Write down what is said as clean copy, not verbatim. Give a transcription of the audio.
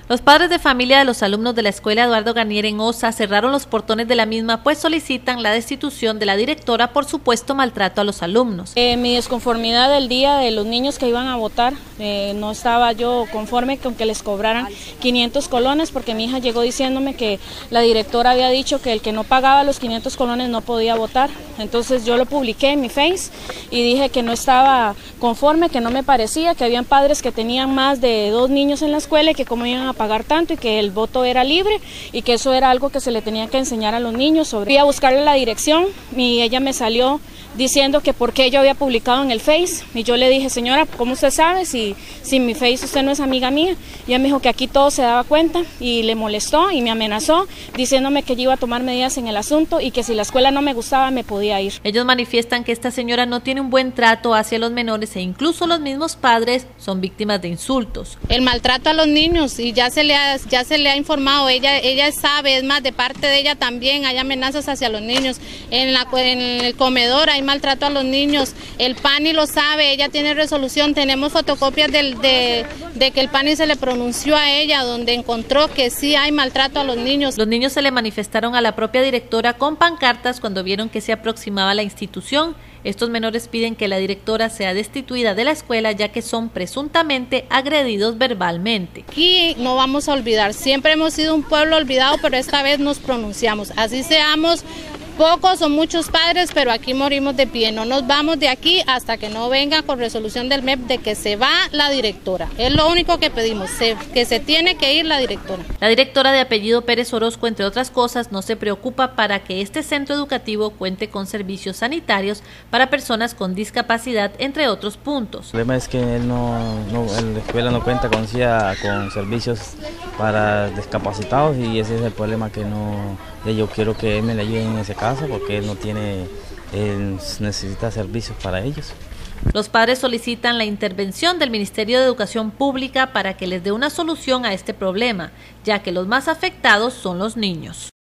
Los padres de familia de los alumnos de la escuela Eduardo Garnier en Osa cerraron los portones de la misma, pues solicitan la destitución de la directora por supuesto maltrato a los alumnos. Mi desconformidad del día de los niños que iban a votar, no estaba yo conforme con que les cobraran 500 colones, porque mi hija llegó diciéndome que la directora había dicho que el que no pagaba los 500 colones no podía votar. Entonces yo lo publiqué en mi Face y dije que no estaba conforme, que no me parecía, que habían padres que tenían más de 2 niños en la escuela y que cómo iban a pagar tanto y que el voto era libre y que eso era algo que se le tenía que enseñar a los niños. Fui a buscarle la dirección y ella me salió diciendo que por qué yo había publicado en el Face y yo le dije, señora, ¿cómo usted sabe si mi Face usted no es amiga mía? Y ella me dijo que aquí todo se daba cuenta y le molestó y me amenazó diciéndome que yo iba a tomar medidas en el asunto y que si la escuela no me gustaba me podía ir. Ellos manifiestan que esta señora no tiene un buen trato hacia los menores e incluso los mismos padres son víctimas de insultos. El maltrato a los niños y ya se le ha informado, ella sabe, es más, de parte de ella también hay amenazas hacia los niños. En el comedor hay maltrato a los niños, el PANI lo sabe, ella tiene resolución, tenemos fotocopias de que el PANI se le pronunció a ella, donde encontró que sí hay maltrato a los niños. Los niños se le manifestaron a la propia directora con pancartas cuando vieron que se aproximaba la institución. Estos menores piden que la directora sea destituida de la escuela ya que son presuntamente agredidos verbalmente. Aquí no vamos a olvidar, siempre hemos sido un pueblo olvidado, pero esta vez nos pronunciamos, así seamos pocos o muchos padres, pero aquí morimos de pie, no nos vamos de aquí hasta que no venga con resolución del MEP de que se va la directora. Es lo único que pedimos, que se tiene que ir la directora. La directora de apellido Pérez Orozco, entre otras cosas, no se preocupa para que este centro educativo cuente con servicios sanitarios para personas con discapacidad, entre otros puntos. El problema es que la escuela no cuenta con servicios para discapacitados y ese es el problema que yo quiero que él me le ayude en ese caso porque él necesita servicios para ellos. Los padres solicitan la intervención del Ministerio de Educación Pública para que les dé una solución a este problema, ya que los más afectados son los niños.